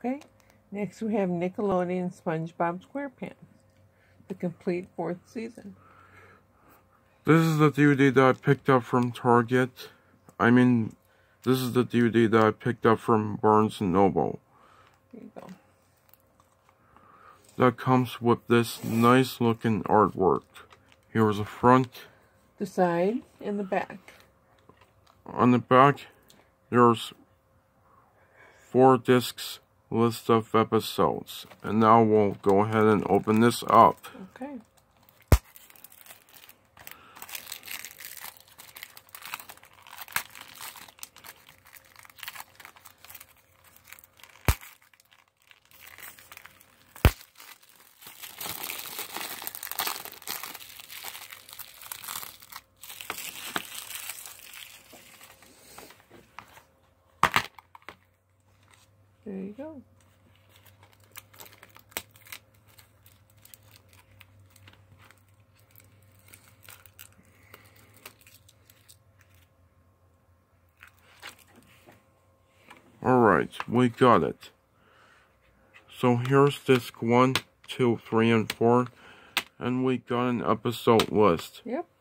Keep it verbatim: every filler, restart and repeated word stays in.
Okay, next we have Nickelodeon SpongeBob SquarePants, the complete fourth season. This is the D V D that I picked up from Target. I mean, this is the D V D that I picked up from Barnes Noble. There you go. That comes with this nice looking artwork. Here's the front. The side and the back. On the back, there's four discs list of episodes. And now we'll go ahead and open this up. Okay. There you go. Alright, we got it. So here's disc one, two, three, and four. And we got an episode list. Yep.